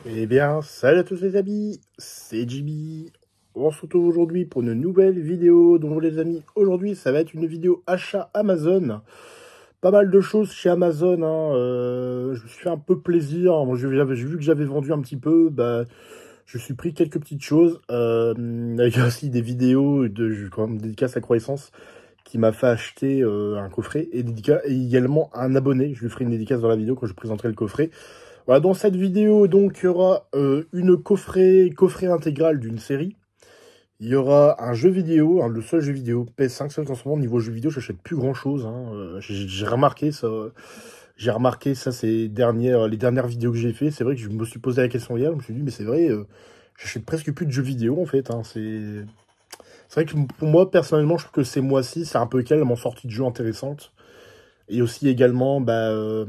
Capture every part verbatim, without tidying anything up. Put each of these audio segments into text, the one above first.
Eh bien, salut à tous les amis, c'est Jimmy. On se retrouve aujourd'hui pour une nouvelle vidéo. Donc les amis, aujourd'hui ça va être une vidéo achat Amazon. Pas mal de choses chez Amazon, hein. euh, je me suis fait un peu plaisir. Bon, j'ai vu que j'avais vendu un petit peu, bah, je me suis pris quelques petites choses. Euh, avec aussi des vidéos de quand même, dédicace à Croissance qui m'a fait acheter euh, un coffret et, dédicace, et également un abonné. Je lui ferai une dédicace dans la vidéo quand je présenterai le coffret. Voilà, dans cette vidéo, donc, il y aura euh, une coffret, coffret intégrale d'une série. Il y aura un jeu vidéo, hein, le seul jeu vidéo P S cinq. C'est vrai qu'en ce moment, niveau jeu vidéo, j'achète plus grand chose. Hein, euh, j'ai remarqué ça. J'ai remarqué ça ces dernières, les dernières vidéos que j'ai fait. C'est vrai que je me suis posé la question hier. Je me suis dit, mais c'est vrai, euh, j'achète presque plus de jeux vidéo en fait. Hein, c'est c'est vrai que pour moi, personnellement, je trouve que ces mois-ci, c'est un peu calme en sortie de jeux intéressantes. Et aussi également, bah, euh,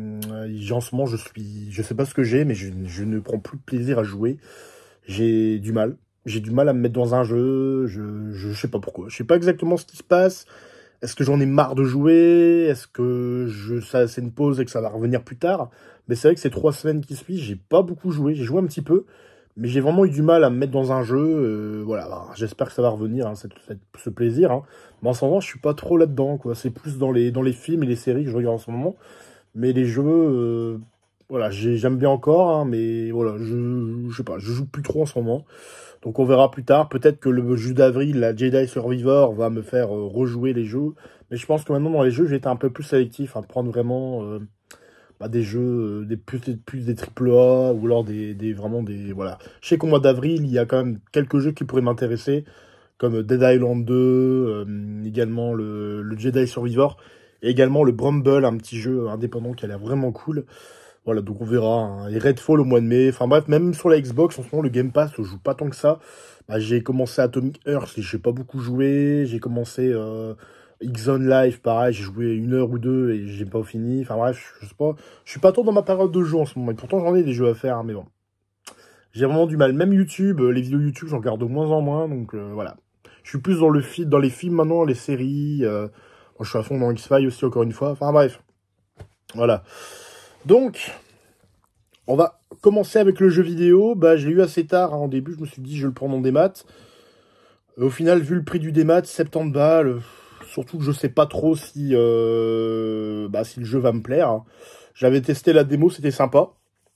en ce moment, je suis, je sais pas ce que j'ai, mais je, je ne prends plus de plaisir à jouer. J'ai du mal. J'ai du mal à me mettre dans un jeu. Je, je, je sais pas pourquoi. Je sais pas exactement ce qui se passe. Est-ce que j'en ai marre de jouer? Est-ce que je, ça, c'est une pause et que ça va revenir plus tard? Mais c'est vrai que ces trois semaines qui suivent, j'ai pas beaucoup joué. J'ai joué un petit peu. Mais j'ai vraiment eu du mal à me mettre dans un jeu. Euh, voilà, j'espère que ça va revenir, hein, cette, cette, ce plaisir. Hein. Mais en ce moment, je suis pas trop là-dedans, quoi. C'est plus dans les, dans les films et les séries que je regarde en ce moment. Mais les jeux, euh, voilà, j'aime bien encore, hein, mais voilà, je, je sais pas, je joue plus trop en ce moment. Donc on verra plus tard. Peut-être que le jeu d'avril, la Jedi Survivor, va me faire euh, rejouer les jeux. Mais je pense que maintenant, dans les jeux, j'ai été un peu plus sélectif, hein, prendre vraiment... Euh, bah, des jeux, euh, des plus, plus des triple A, ou alors des, des vraiment des... Voilà. Je sais qu'au mois d'avril, il y a quand même quelques jeux qui pourraient m'intéresser, comme Dead Island deux, euh, également le, le Jedi Survivor, et également le Bramble, un petit jeu indépendant qui a l'air vraiment cool. Voilà, donc on verra. Hein. Et Redfall au mois de mai. Enfin bref, même sur la Xbox, en ce moment, le Game Pass, je joue pas tant que ça. Bah, j'ai commencé Atomic Heart, et j'ai pas beaucoup joué. J'ai commencé... Euh, X-Zone Live, pareil, j'ai joué une heure ou deux et j'ai pas fini. Enfin bref, je sais pas. Je suis pas trop dans ma période de jeu en ce moment. Et pourtant, j'en ai des jeux à faire, hein, mais bon. J'ai vraiment du mal. Même YouTube, euh, les vidéos YouTube, j'en regarde de moins en moins. Donc euh, voilà. Je suis plus dans, le fi dans les films maintenant, les séries. Euh... Bon, je suis à fond dans X-Files aussi, encore une fois. Enfin bref. Voilà. Donc, on va commencer avec le jeu vidéo. Bah, je l'ai eu assez tard, hein, au début. Je me suis dit, je vais le prendre en démat. Au final, vu le prix du démat, soixante-dix balles... Surtout que je sais pas trop si, euh, bah, si le jeu va me plaire. Hein. J'avais testé la démo, c'était sympa.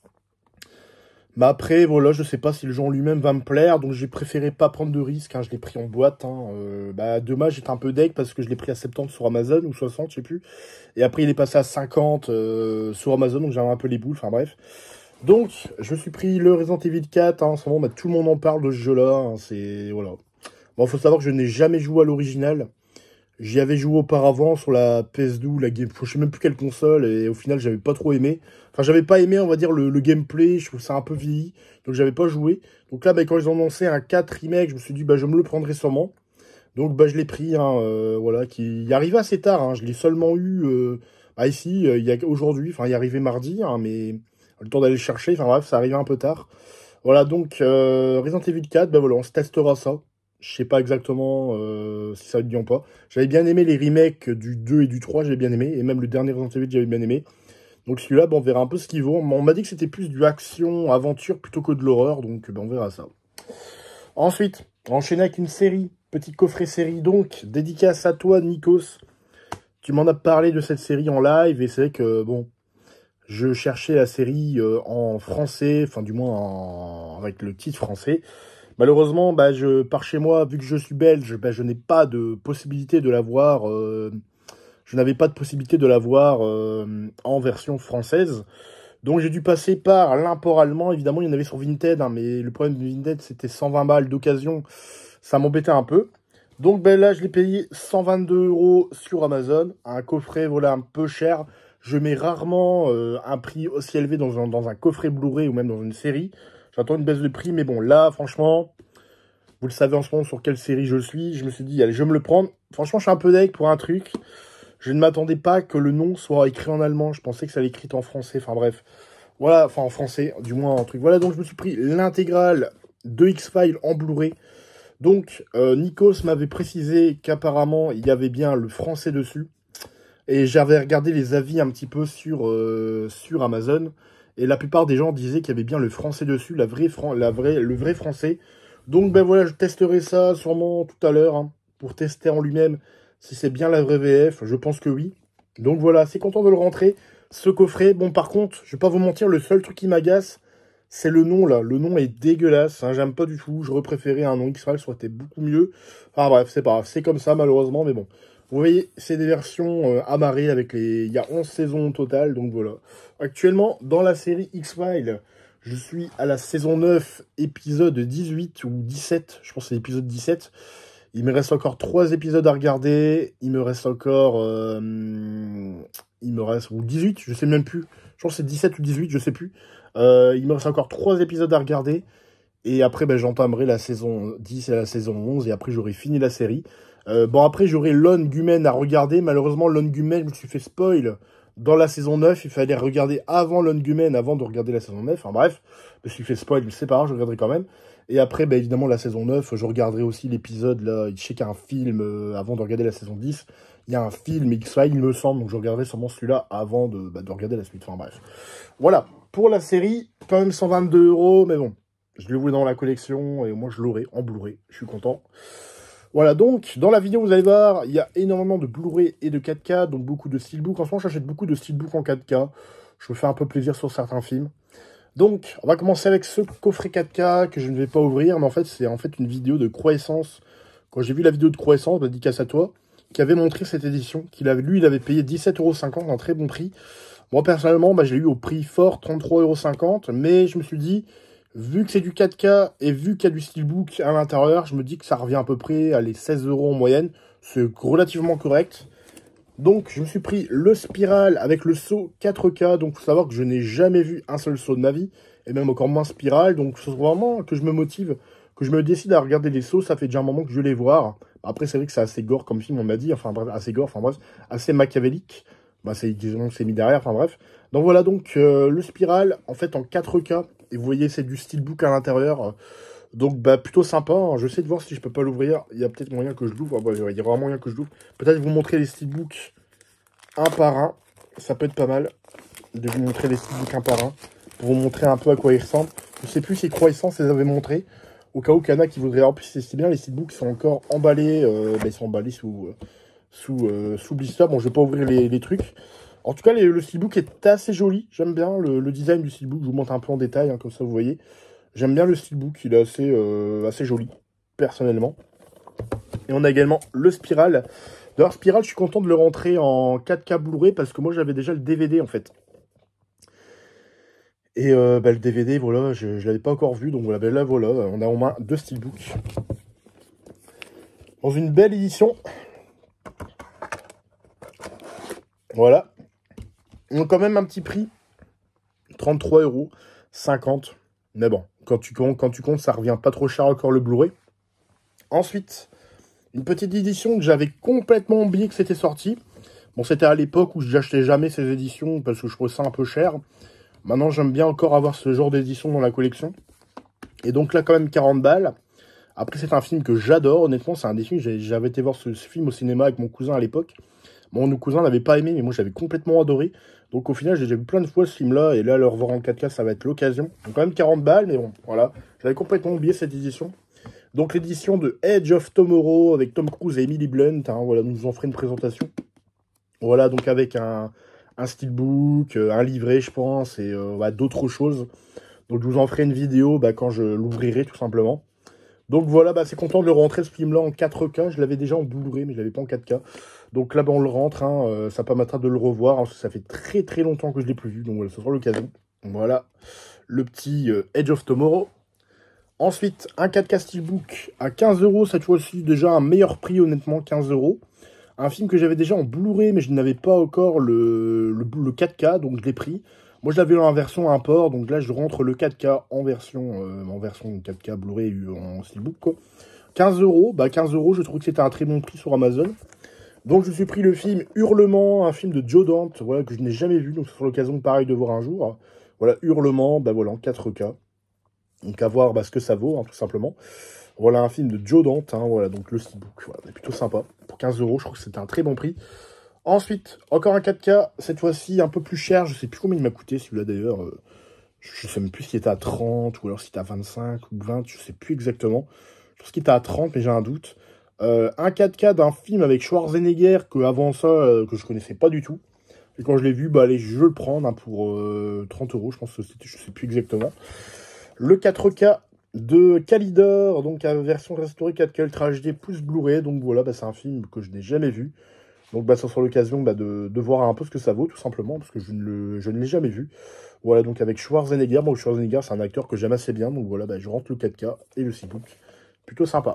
Mais après, voilà, je sais pas si le jeu en lui-même va me plaire. Donc j'ai préféré pas prendre de risque. Hein. Je l'ai pris en boîte. Hein. Euh, bah, dommage, j'étais un peu deg parce que je l'ai pris à soixante-dix sur Amazon ou soixante, je sais plus. Et après, il est passé à cinquante euh, sur Amazon. Donc j'avais un peu les boules. Enfin bref. Donc, je me suis pris le Resident Evil quatre. Hein. En ce moment, bah, tout le monde en parle de ce jeu-là. Hein. C'est... Voilà. Bon, faut savoir que je n'ai jamais joué à l'original. J'y avais joué auparavant sur la P S deux ou la Game... Je sais même plus quelle console, et au final, j'avais pas trop aimé. Enfin, j'avais pas aimé, on va dire, le, le gameplay, je trouve ça un peu vieilli, donc j'avais pas joué. Donc là, bah, quand ils ont annoncé un quatre remake, je me suis dit, bah, je me le prendrai sûrement. Donc, bah, je l'ai pris, hein, euh, voilà, qui il arrivé assez tard, hein, je l'ai seulement eu, euh, bah, ici, euh, il y a aujourd'hui, enfin, il est arrivé mardi, hein, mais le temps d'aller le chercher, enfin bref, ça arrivait un peu tard. Voilà, donc, euh, Resident Evil quatre, bah voilà, on se testera ça. Je sais pas exactement euh, si ça va être bien ou pas. J'avais bien aimé les remakes du deux et du trois, j'avais bien aimé. Et même le dernier Resident Evil, j'avais bien aimé. Donc celui-là, ben, on verra un peu ce qu'il vaut. On m'a dit que c'était plus du action, aventure, plutôt que de l'horreur. Donc ben, on verra ça. Ensuite, enchaîner avec une série. Petit coffret série, donc. Dédicace à toi, Nikos. Tu m'en as parlé de cette série en live. Et c'est vrai que, bon, je cherchais la série euh, en français. Enfin, du moins, en... avec le titre français. Malheureusement, bah, je, par chez moi, vu que je suis belge, bah, je n'ai pas de possibilité de la voir. Euh, je n'avais pas de possibilité de la voir euh, en version française. Donc j'ai dû passer par l'import allemand. Évidemment, il y en avait sur Vinted, hein, mais le problème de Vinted, c'était cent vingt balles d'occasion. Ça m'embêtait un peu. Donc ben, là, je l'ai payé cent vingt-deux euros sur Amazon. Un coffret, voilà, un peu cher. Je mets rarement euh, un prix aussi élevé dans un, dans un coffret Blu-ray ou même dans une série. J'attends une baisse de prix, mais bon, là, franchement, vous le savez en ce moment sur quelle série je suis. Je me suis dit, allez, je vais me le prendre. Franchement, je suis un peu deg pour un truc. Je ne m'attendais pas que le nom soit écrit en allemand. Je pensais que ça allait être écrit en français. Enfin, bref. Voilà, enfin, en français, du moins, un truc. Voilà, donc je me suis pris l'intégrale de X-Files en Blu-ray. Donc, euh, Nikos m'avait précisé qu'apparemment, il y avait bien le français dessus. Et j'avais regardé les avis un petit peu sur, euh, sur Amazon. Et la plupart des gens disaient qu'il y avait bien le français dessus, la vraie fran la vraie, le vrai français. Donc ben voilà, je testerai ça sûrement tout à l'heure, hein, pour tester en lui-même si c'est bien la vraie V F. Je pense que oui. Donc voilà, c'est content de le rentrer, ce coffret. Bon, par contre, je vais pas vous mentir, le seul truc qui m'agace, c'est le nom, là. Le nom est dégueulasse, hein, j'aime pas du tout. J'aurais préféré un nom X-Files, ça aurait été beaucoup mieux. Enfin bref, c'est pas grave, c'est comme ça, malheureusement, mais bon. Vous voyez, c'est des versions euh, amarrées avec les... Il y a onze saisons au total, donc voilà. Actuellement, dans la série X-Files, je suis à la saison neuf, épisode dix-huit ou dix-sept. Je pense que c'est l'épisode dix-sept. Il me reste encore trois épisodes à regarder. Il me reste encore... Euh, il me reste... Ou dix-huit, je sais même plus. Je pense que c'est dix-sept ou dix-huit, je sais plus. Euh, il me reste encore trois épisodes à regarder. Et après, ben, j'entamerai la saison dix et la saison onze. Et après, j'aurai fini la série. Euh, bon, après, j'aurai Lon Gumen à regarder. Malheureusement, Lon Gumen, je me suis fait spoil dans la saison neuf. Il fallait regarder avant Lon Gumen, avant de regarder la saison neuf. Enfin bref, je me suis fait spoil, mais c'est pas grave, je regarderai quand même. Et après, ben, évidemment, la saison neuf, je regarderai aussi l'épisode, là. Je sais qu'il y a un film euh, avant de regarder la saison dix. Il y a un film X-Files, il me semble. Donc, je regarderai sûrement celui-là avant de, bah, de regarder la suite. Enfin bref. Voilà. Pour la série, quand même cent vingt-deux euros, mais bon. Je le voulais dans la collection et moi, je l'aurai en Blu-ray. Je suis content. Voilà, donc, dans la vidéo, vous allez voir, il y a énormément de Blu-ray et de quatre K, donc beaucoup de steelbook. En ce moment, j'achète beaucoup de steelbook en quatre K. Je me fais un peu plaisir sur certains films. Donc, on va commencer avec ce coffret quatre K que je ne vais pas ouvrir, mais en fait, c'est en fait une vidéo de Croissance. Quand j'ai vu la vidéo de Croissance, dédicace à toi, qui avait montré cette édition, qu'il avait, lui, il avait payé dix-sept euros cinquante, un très bon prix. Moi, personnellement, bah, je l'ai eu au prix fort, trente-trois euros cinquante, mais je me suis dit... Vu que c'est du quatre K et vu qu'il y a du steelbook à l'intérieur, je me dis que ça revient à peu près à les seize euros en moyenne. C'est relativement correct. Donc, je me suis pris le Spiral avec le saut quatre K. Donc, il faut savoir que je n'ai jamais vu un seul saut de ma vie. Et même encore moins Spiral. Donc, il faut vraiment que je me motive, que je me décide à regarder les sauts. Ça fait déjà un moment que je vais les voir. Après, c'est vrai que c'est assez gore comme film, on m'a dit. Enfin, bref, assez gore, enfin bref, assez machiavélique. Bah, c'est, disons que c'est mis derrière, enfin bref. Donc, voilà, donc, euh, le Spiral, en fait, en quatre K. Et vous voyez, c'est du steelbook à l'intérieur. Donc, bah, plutôt sympa. Hein. Je sais de voir si je peux pas l'ouvrir. Il y a peut-être moyen que je l'ouvre. Ah, bah, il y aura moyen que je l'ouvre. Peut-être vous montrer les steelbooks un par un. Ça peut être pas mal de vous montrer les steelbooks un par un. Pour vous montrer un peu à quoi ils ressemblent. Je sais plus si Croissance les avait montrés. Au cas où il y en a qui voudraient. En plus, c'est bien. Les steelbooks sont encore emballés. Euh, bah, ils sont emballés sous, euh, sous, euh, sous blister. Bon, je vais pas ouvrir les, les trucs. En tout cas, les, le steelbook est assez joli. J'aime bien le, le design du steelbook. Je vous montre un peu en détail, hein, comme ça vous voyez. J'aime bien le steelbook. Il est assez, euh, assez joli, personnellement. Et on a également le Spiral. D'ailleurs, Spiral, je suis content de le rentrer en quatre K Blu-ray parce que moi, j'avais déjà le D V D, en fait. Et euh, bah, le D V D, voilà, je ne l'avais pas encore vu. Donc voilà, ben là, voilà, on a au moins deux steelbooks. Dans une belle édition. Voilà. Donc quand même un petit prix, trente-trois euros cinquante. Mais bon, quand tu comptes, quand tu comptes, ça revient pas trop cher encore le Blu-ray. Ensuite, une petite édition que j'avais complètement oublié que c'était sorti. Bon, c'était à l'époque où j'achetais jamais ces éditions parce que je trouvais ça un peu cher. Maintenant, j'aime bien encore avoir ce genre d'édition dans la collection. Et donc là, quand même, quarante balles. Après, c'est un film que j'adore. Honnêtement, c'est un des films. J'avais été voir ce, ce film au cinéma avec mon cousin à l'époque. Mon cousin n'avait pas aimé, mais moi, j'avais complètement adoré. Donc, au final, j'ai déjà vu plein de fois ce film-là. Et là, le revoir en quatre K, ça va être l'occasion. Donc, quand même quarante balles, mais bon, voilà. J'avais complètement oublié cette édition. Donc, l'édition de Edge of Tomorrow avec Tom Cruise et Emily Blunt. Hein, voilà, nous en ferons une présentation. Voilà, donc avec un, un steelbook, un livret, je pense, et euh, bah, d'autres choses. Donc, je vous en ferai une vidéo bah, quand je l'ouvrirai, tout simplement. Donc voilà, bah, c'est content de le rentrer ce film-là en quatre K. Je l'avais déjà en Blu-ray, mais je l'avais pas en quatre K. Donc là, bah, on le rentre. Hein, euh, ça permettra de le revoir. Hein, parce que ça fait très très longtemps que je ne l'ai plus vu. Donc voilà, ce sera l'occasion. Voilà, le petit euh, Edge of Tomorrow. Ensuite, un quatre K Steelbook à quinze euros. Cette fois-ci, déjà un meilleur prix, honnêtement, quinze euros. Un film que j'avais déjà en Blu-ray, mais je n'avais pas encore le, le, le quatre K. Donc je l'ai pris. Moi, je l'avais en version import, donc là, je rentre le quatre K en version, euh, en version quatre K Blu-ray en steelbook, quoi. quinze euros, bah quinze euros, je trouve que c'était un très bon prix sur Amazon. Donc, je me suis pris le film Hurlement, un film de Joe Dante, voilà, que je n'ai jamais vu, donc c'est sur l'occasion, pareil, de voir un jour. Voilà, Hurlement, bah voilà, en quatre K. Donc, à voir bah, ce que ça vaut, hein, tout simplement. Voilà, un film de Joe Dante, hein, voilà, donc le steelbook, voilà, c'est plutôt sympa. Pour quinze euros, je trouve que c'était un très bon prix. Ensuite, encore un quatre K, cette fois-ci un peu plus cher, je sais plus combien il m'a coûté celui-là d'ailleurs, euh, Je sais même plus s'il était à trente, ou alors s'il était à vingt-cinq, ou vingt, je sais plus exactement. Je pense qu'il était à trente, mais j'ai un doute. Euh, un quatre K d'un film avec Schwarzenegger, que avant ça, euh, que je connaissais pas du tout. Et quand je l'ai vu, bah allez, je vais le prendre hein, pour euh, trente euros, je pense que c'était, je sais plus exactement. Le quatre K de Calidor, donc à version restaurée quatre K Ultra H D plus Blu-ray. Donc voilà, bah, c'est un film que je n'ai jamais vu. Donc bah, ça sera l'occasion bah, de, de voir un peu ce que ça vaut, tout simplement, parce que je ne, le, je ne l'ai jamais vu. Voilà, donc avec Schwarzenegger. Bon, Schwarzenegger, c'est un acteur que j'aime assez bien. Donc voilà, bah, je rentre le quatre K et le six-book. Plutôt sympa.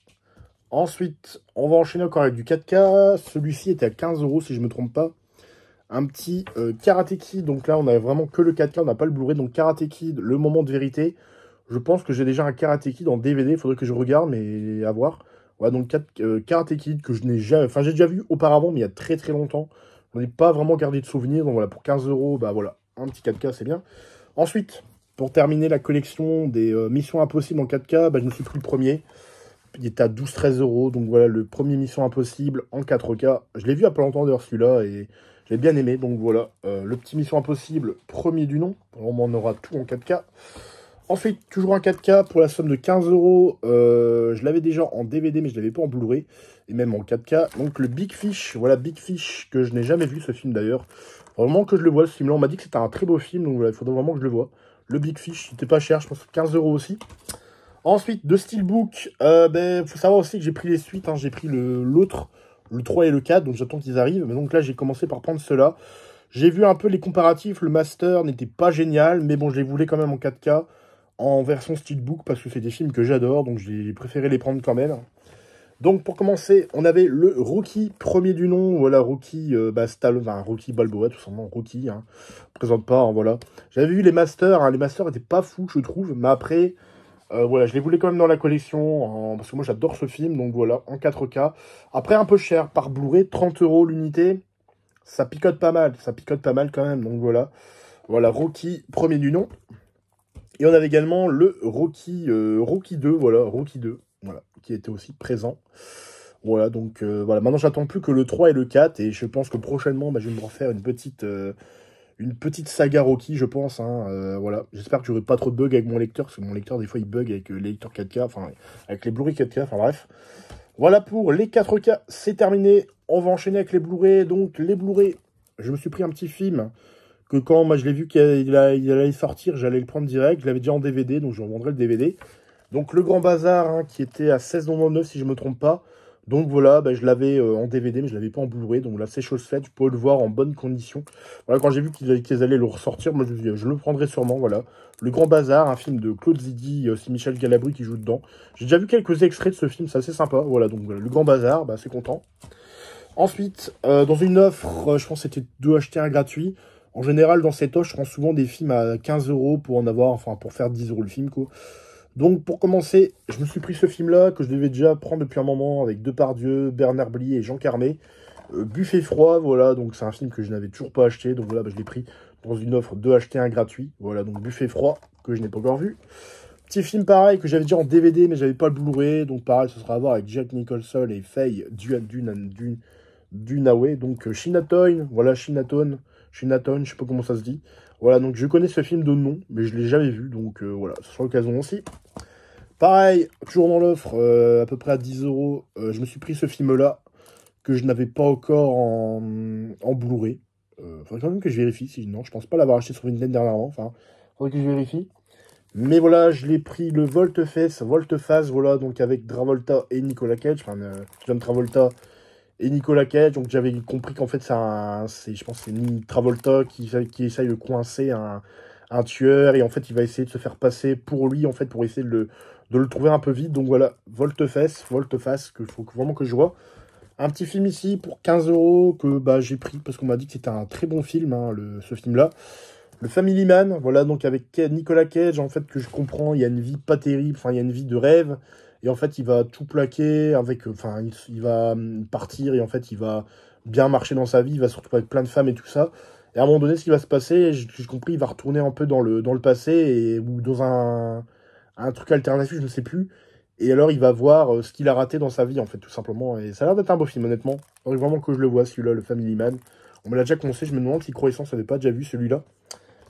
Ensuite, on va enchaîner encore avec du quatre K. Celui-ci était à quinze euros, si je ne me trompe pas. Un petit euh, Karate Kid. Donc là, on a vraiment que le quatre K, on n'a pas le Blu-ray. Donc Karate Kid, le moment de vérité. Je pense que j'ai déjà un Karate Kid en D V D. Il faudrait que je regarde, mais à voir. Voilà, donc euh, Karate Kid que je n'ai jamais... Enfin, j'ai déjà vu auparavant, mais il y a très très longtemps. Je n'ai pas vraiment gardé de souvenirs. Donc voilà, pour quinze euros, bah voilà, un petit quatre K, c'est bien. Ensuite, pour terminer la collection des euh, Missions Impossibles en quatre K, bah, je me suis pris le premier. Il était à douze treize euros. Donc voilà, le premier Mission Impossible en quatre K. Je l'ai vu il y a pas longtemps d'ailleurs celui-là et j'ai bien aimé. Donc voilà, euh, le petit Mission Impossible, premier du nom. On en aura tout en quatre K. Ensuite, toujours un quatre K pour la somme de quinze euros. Euh, je l'avais déjà en D V D, mais je ne l'avais pas en Blu-ray. Et même en quatre K. Donc le Big Fish. Voilà, Big Fish, que je n'ai jamais vu ce film d'ailleurs. Vraiment que je le vois, ce film-là. On m'a dit que c'était un très beau film. Donc voilà, il faudrait vraiment que je le vois. Le Big Fish, il n'était pas cher, je pense quinze euros aussi. Ensuite, de Steelbook, euh, ben, faut savoir aussi que j'ai pris les suites. Hein. J'ai pris l'autre, le, le trois et le quatre. Donc j'attends qu'ils arrivent. Mais donc là, j'ai commencé par prendre ceux-là. J'ai vu un peu les comparatifs. Le Master n'était pas génial. Mais bon, je les voulais quand même en quatre K. En version Steelbook parce que c'est des films que j'adore, donc j'ai préféré les prendre quand même. Donc pour commencer, on avait le Rocky, premier du nom, voilà, Rocky euh, bah, Stallone, enfin Rocky Balboa, tout simplement, Rocky, hein, présente pas, hein, voilà. J'avais vu les Masters, hein, les Masters étaient pas fous, je trouve, mais après, euh, voilà, je les voulais quand même dans la collection, en... parce que moi j'adore ce film, donc voilà, en quatre K. Après, un peu cher, par Blu-ray, trente euros l'unité, ça picote pas mal, ça picote pas mal quand même, donc voilà. Voilà, Rocky, premier du nom. Et on avait également le Rocky, euh, Rocky deux, voilà, Rocky deux, voilà, qui était aussi présent. Voilà, donc euh, voilà, maintenant j'attends plus que le trois et le quatre, et je pense que prochainement, bah, je vais me refaire une petite, euh, une petite saga Rocky, je pense, hein, euh, voilà. J'espère que j'aurai pas trop de bugs avec mon lecteur, parce que mon lecteur, des fois, il bug avec euh, les lecteurs quatre K, enfin, avec les Blu-ray quatre K, enfin bref. Voilà pour les quatre K, c'est terminé. On va enchaîner avec les Blu-ray, donc les Blu-ray, je me suis pris un petit film que quand moi je l'ai vu qu'il allait, il allait sortir, j'allais le prendre direct. Je l'avais déjà en D V D, donc je revendrai le D V D. Donc le Grand Bazar, hein, qui était à seize euros quatre-vingt-dix-neuf si je ne me trompe pas. Donc voilà, bah, je l'avais euh, en D V D, mais je ne l'avais pas en Blu-ray. Donc là, c'est chose faite, je peux le voir en bonne condition. Voilà, quand j'ai vu qu'ils qu'ils allaient le ressortir, moi je, je le prendrai sûrement, voilà. Le Grand Bazar, un film de Claude Zidi, c'est Michel Galabru qui joue dedans. J'ai déjà vu quelques extraits de ce film, c'est assez sympa. Voilà, donc voilà, le Grand Bazar, bah, c'est content. Ensuite, euh, dans une offre, euh, je pense que c'était deux achetés un gratuit. En général, dans cette offre, je prends souvent des films à quinze euros pour en avoir, enfin, pour faire dix euros le film, quoi. Donc, pour commencer, je me suis pris ce film-là, que je devais déjà prendre depuis un moment, avec Depardieu, Bernard Blier et Jean Carmé. Euh, Buffet froid, voilà, donc c'est un film que je n'avais toujours pas acheté, donc voilà, bah, je l'ai pris dans une offre deux achetés un gratuit. Voilà, donc Buffet froid, que je n'ai pas encore vu. Petit film pareil, que j'avais déjà en D V D, mais j'avais pas le Blu-ray, donc pareil, ce sera à voir avec Jack Nicholson et Faye Dunaway, donc euh, Chinatown, voilà, Chinatown. Chinatown, je sais pas comment ça se dit. Voilà, donc je connais ce film de nom, mais je l'ai jamais vu, donc euh, voilà, ce sera l'occasion aussi. Pareil, toujours dans l'offre, euh, à peu près à dix euros, euh, je me suis pris ce film-là, que je n'avais pas encore en, en Blu-ray. Euh, faudrait quand même que je vérifie, si non, je pense pas l'avoir acheté sur Vinted dernièrement, enfin, faudrait que je vérifie. Mais voilà, je l'ai pris le Volte-Face, Volte-Face, voilà, donc avec Travolta et Nicolas Cage, enfin, euh, John Travolta et Nicolas Cage, donc j'avais compris qu'en fait, c'est, je pense que c'est Travolta qui, qui essaye de coincer un, un tueur, et en fait, il va essayer de se faire passer pour lui, en fait, pour essayer de le, de le trouver un peu vite. Donc voilà, Volte-Face, Volte-Face, qu'il faut vraiment que je vois. Un petit film ici pour quinze euros que bah, j'ai pris parce qu'on m'a dit que c'était un très bon film, hein, le, ce film-là. Le Family Man, voilà, donc avec Nicolas Cage, en fait, que je comprends, il y a une vie pas terrible, enfin, il y a une vie de rêve. Et en fait, il va tout plaquer avec... Enfin, il, il va partir et en fait, il va bien marcher dans sa vie. Il va se retrouver avec plein de femmes et tout ça. Et à un moment donné, ce qui va se passer, j'ai compris, il va retourner un peu dans le, dans le passé et, ou dans un, un truc alternatif, je ne sais plus. Et alors, il va voir euh, ce qu'il a raté dans sa vie, en fait, tout simplement. Et ça a l'air d'être un beau film, honnêtement. Il faudrait vraiment que je le vois, celui-là, le Family Man. On me l'a déjà conseillé, je me demande si Croissance n'avait pas déjà vu celui-là.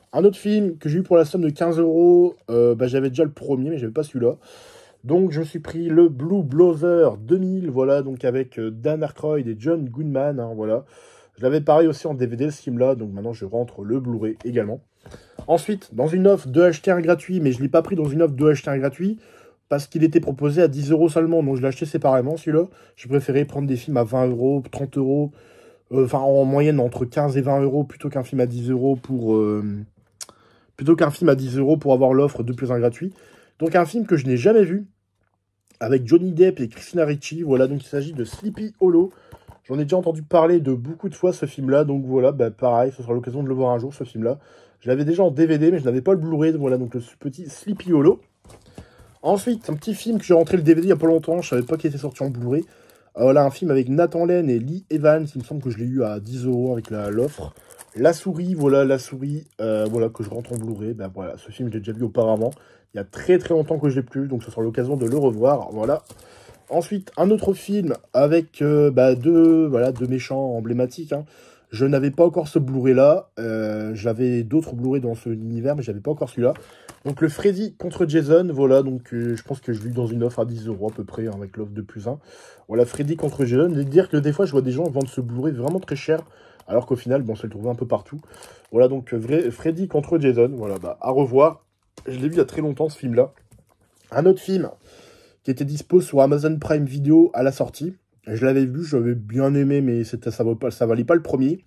Un autre film que j'ai eu pour la somme de quinze euros, euh, bah, j'avais déjà le premier, mais j'avais pas celui-là. Donc je me suis pris le Blue Bloozer deux mille, voilà, donc avec euh, Dan Aykroyd et John Goodman, hein, voilà. Je l'avais pareil aussi en D V D ce film-là, donc maintenant je rentre le Blu-ray également. Ensuite, dans une offre deux acheter un gratuit, mais je ne l'ai pas pris dans une offre deux acheter un gratuit, parce qu'il était proposé à dix euros seulement, donc je l'ai acheté séparément celui-là. J'ai préféré prendre des films à vingt euros, trente euros, euh, enfin en moyenne entre quinze et vingt euros, plutôt qu'un film à dix euros pour... Euh, plutôt qu'un film à dix euros pour avoir l'offre deux plus un gratuit. Donc un film que je n'ai jamais vu, avec Johnny Depp et Christina Ricci, voilà, donc il s'agit de Sleepy Hollow. J'en ai déjà entendu parler de beaucoup de fois ce film-là, donc voilà, bah, pareil, ce sera l'occasion de le voir un jour, ce film-là. Je l'avais déjà en D V D, mais je n'avais pas le Blu-ray, voilà, donc le petit Sleepy Hollow. Ensuite, un petit film que j'ai rentré le D V D il n'y a pas longtemps, je savais pas qu'il était sorti en Blu-ray. Euh, voilà, un film avec Nathan Lane et Lee Evans, il me semble que je l'ai eu à dix euros avec l'offre. La souris, voilà, la souris, euh, voilà, que je rentre en Blu-ray, ben voilà, ce film je l'ai déjà vu auparavant. Il y a très très longtemps que je l'ai plus, donc ce sera l'occasion de le revoir, voilà. Ensuite, un autre film avec euh, bah, deux, voilà, deux méchants emblématiques. Hein. Je n'avais pas encore ce Blu-ray-là. Euh, J'avais d'autres Blu-ray dans ce univers, mais je n'avais pas encore celui-là. Donc, le Freddy contre Jason. Voilà, donc euh, je pense que je l'ai eu dans une offre à dix euros à peu près, hein, avec l'offre de plus un. Voilà, Freddy contre Jason. Et dire que des fois, je vois des gens vendre ce Blu-ray vraiment très cher. Alors qu'au final, bon, on se le trouvait un peu partout. Voilà, donc vrai, Freddy contre Jason. Voilà, bah, à revoir. Je l'ai vu il y a très longtemps, ce film-là. Un autre film qui était dispo sur Amazon Prime Video à la sortie. Je l'avais vu, j'avais bien aimé, mais ça ne valait pas le premier.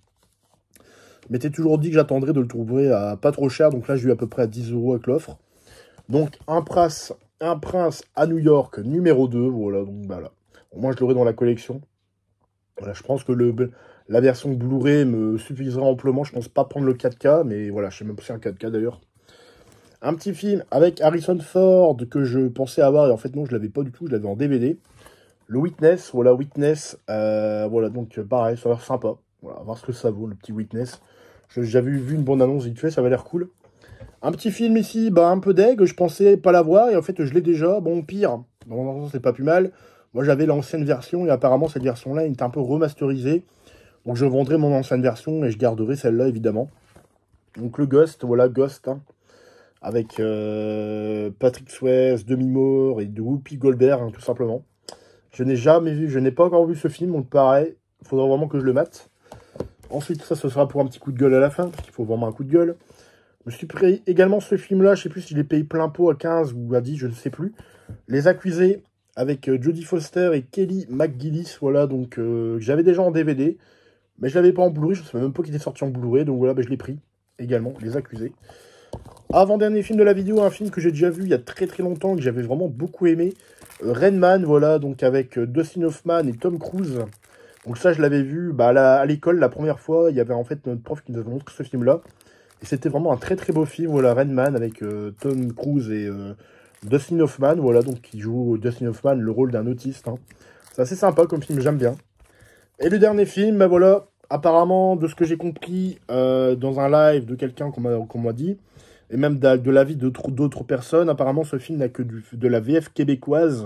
Je m'étais toujours dit que j'attendrais de le trouver à pas trop cher, donc là j'ai eu à peu près à dix euros avec l'offre. Donc un prince, un prince à New York, numéro deux, voilà, donc voilà. Au moins je l'aurai dans la collection. Voilà, je pense que le, la version Blu-ray me suffisera amplement, je pense pas prendre le quatre K, mais voilà, je sais même pas si c'est un quatre K d'ailleurs. Un petit film avec Harrison Ford que je pensais avoir, et en fait non, je l'avais pas du tout, je l'avais en D V D. Le Witness, voilà, Witness, euh, voilà, donc pareil, ça a l'air sympa. Voilà, voir ce que ça vaut, le petit Witness. J'avais vu une bande-annonce vite fait, ça va l'air cool. Un petit film ici, bah un peu deg, je pensais pas l'avoir, et en fait je l'ai déjà, bon pire, dans mon sens c'est pas plus mal. Moi j'avais l'ancienne version, et apparemment cette version-là est un peu remasterisée. Donc je vendrai mon ancienne version, et je garderai celle-là évidemment. Donc le Ghost, voilà, Ghost, hein. Avec euh, Patrick Swayze, Demi Moore et de Whoopi Goldberg, hein, tout simplement. Je n'ai jamais vu, je n'ai pas encore vu ce film, donc pareil, il faudra vraiment que je le mate. Ensuite, ça, ce sera pour un petit coup de gueule à la fin, parce qu'il faut vraiment un coup de gueule. Je me suis pris également ce film-là, je ne sais plus si je l'ai payé plein pot à quinze ou à dix, je ne sais plus. Les Accusés, avec euh, Jodie Foster et Kelly McGillis, voilà, donc euh, j'avais déjà en D V D, mais je ne l'avais pas en Blu-ray, je ne savais même pas qu'il était sorti en Blu-ray, donc voilà, bah, je l'ai pris également, Les Accusés. Avant-dernier film de la vidéo, un film que j'ai déjà vu il y a très très longtemps, que j'avais vraiment beaucoup aimé. Euh, Rain Man, voilà, donc avec euh, Dustin Hoffman et Tom Cruise. Donc ça, je l'avais vu bah, à l'école la première fois. Il y avait en fait notre prof qui nous avait montré ce film-là. Et c'était vraiment un très très beau film, voilà, Rain Man, avec euh, Tom Cruise et euh, Dustin Hoffman, voilà, donc qui joue Dustin Hoffman le rôle d'un autiste. Hein. C'est assez sympa comme film, j'aime bien. Et le dernier film, bah voilà, apparemment, de ce que j'ai compris euh, dans un live de quelqu'un qu'on m'a qu'on m'a dit, et même de, de l'avis d'autres personnes, apparemment ce film n'a que du, de la V F québécoise.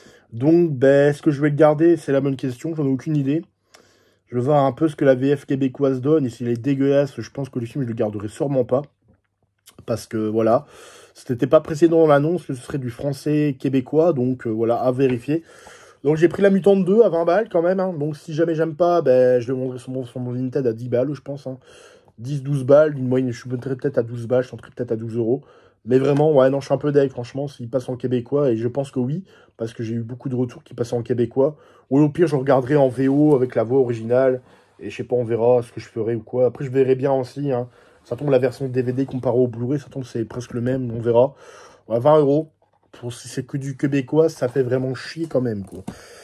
Donc, ben, est-ce que je vais le garder? C'est la bonne question, j'en ai aucune idée. Je veux voir un peu ce que la V F québécoise donne, et s'il est dégueulasse, je pense que le film, je le garderai sûrement pas. Parce que, voilà, c'était pas précédent dans l'annonce que ce serait du français québécois, donc euh, voilà, à vérifier. Donc j'ai pris la Mutante deux à vingt balles quand même, hein. Donc si jamais j'aime pas, ben, je le vendrai sur mon, sur mon Vinted à dix balles, je pense, hein. dix douze balles, d'une moyenne, je suis peut-être à douze balles, je suis peut-être à douze euros. Mais vraiment, ouais, non, je suis un peu deg, franchement, s'il passe en québécois, et je pense que oui, parce que j'ai eu beaucoup de retours qui passaient en québécois. Ou au pire, je regarderai en V O avec la voix originale, et je sais pas, on verra ce que je ferai ou quoi. Après, je verrai bien aussi, hein. Ça tombe la version D V D comparée au Blu-ray, ça tombe c'est presque le même, on verra. Ouais, vingt euros, pour si c'est que du québécois, ça fait vraiment chier quand même, quoi.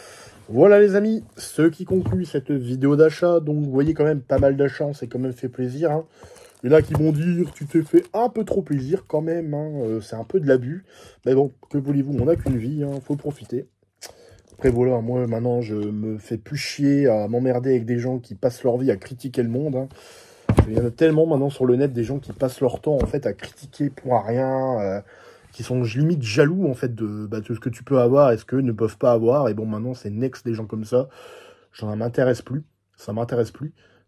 Voilà les amis, ce qui conclut cette vidéo d'achat. Donc vous voyez quand même pas mal d'achats, c'est quand même fait plaisir, hein. Il y en a qui vont dire, tu t'es fait un peu trop plaisir quand même, hein. euh, c'est un peu de l'abus. Mais bon, que voulez-vous, on n'a qu'une vie, hein, faut profiter. Après voilà, moi maintenant je me fais plus chier à m'emmerder avec des gens qui passent leur vie à critiquer le monde, hein. Il y en a tellement maintenant sur le net des gens qui passent leur temps en fait à critiquer pour rien, euh, qui sont limite jaloux en fait de, bah, de ce que tu peux avoir et ce qu'eux ne peuvent pas avoir. Et bon, maintenant c'est next des gens comme ça, j'en m'intéresse plus, ça m'intéresse plus.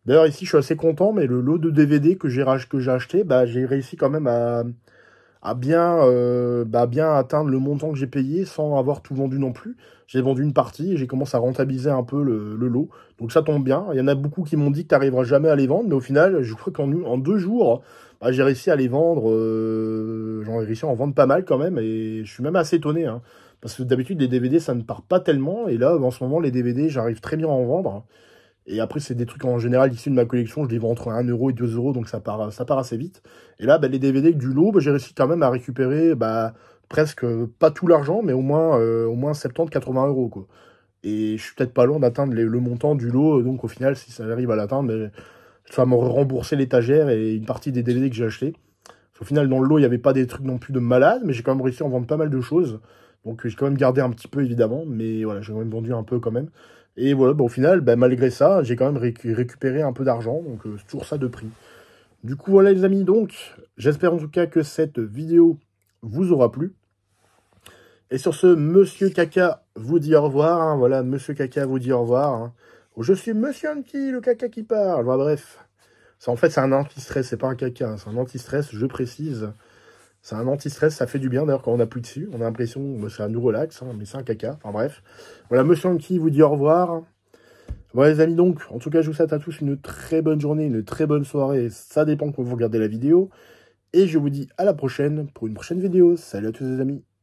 D'ailleurs, ici, je suis assez content, mais le lot de D V D que j'ai que j'ai acheté, bah, j'ai réussi quand même à, à bien, euh, bah, bien atteindre le montant que j'ai payé sans avoir tout vendu non plus. J'ai vendu une partie et j'ai commencé à rentabiliser un peu le, le lot. Donc ça tombe bien. Il y en a beaucoup qui m'ont dit que tu n'arriveras jamais à les vendre, mais au final, je crois qu'en en deux jours, bah, j'ai réussi à les vendre. Euh, J'en ai réussi à en vendre pas mal quand même, et je suis même assez étonné, hein, parce que d'habitude, les D V D, ça ne part pas tellement, et là, en ce moment, les D V D, j'arrive très bien à en vendre. Et après, c'est des trucs en général issus de ma collection, je les vends entre un euro et deux euros, donc ça part, ça part assez vite. Et là, bah, les D V D du lot, bah, j'ai réussi quand même à récupérer bah, presque, euh, pas tout l'argent, mais au moins, euh, au moins soixante-dix à quatre-vingts euros, quoi. Et je suis peut-être pas loin d'atteindre les- le montant du lot, donc au final, si ça arrive à l'atteindre, mais ça va me rembourser l'étagère et une partie des D V D que j'ai achetés. Au final, dans le lot, il n'y avait pas des trucs non plus de malade, mais j'ai quand même réussi à en vendre pas mal de choses. Donc j'ai quand même gardé un petit peu, évidemment, mais voilà, j'ai quand même vendu un peu quand même. Et voilà, bah, au final, bah, malgré ça, j'ai quand même récu- récupéré un peu d'argent, donc euh, c'est toujours ça de prix. Du coup, voilà les amis, donc, j'espère en tout cas que cette vidéo vous aura plu. Et sur ce, Monsieur Caca vous dit au revoir, hein, voilà, Monsieur Caca vous dit au revoir. Hein. Je suis Monsieur Anki, le caca qui parle, voilà, bref. Ça, en fait, c'est un anti-stress, c'est pas un caca, hein, c'est un anti-stress, je précise. C'est un anti-stress, ça fait du bien d'ailleurs quand on appuie dessus. On a l'impression que ça nous relaxe, hein, mais c'est un caca. Enfin bref. Voilà, Monsieur Anki vous dit au revoir. Voilà les amis, donc, en tout cas, je vous souhaite à tous une très bonne journée, une très bonne soirée. Ça dépend quand vous regardez la vidéo. Et je vous dis à la prochaine pour une prochaine vidéo. Salut à tous les amis.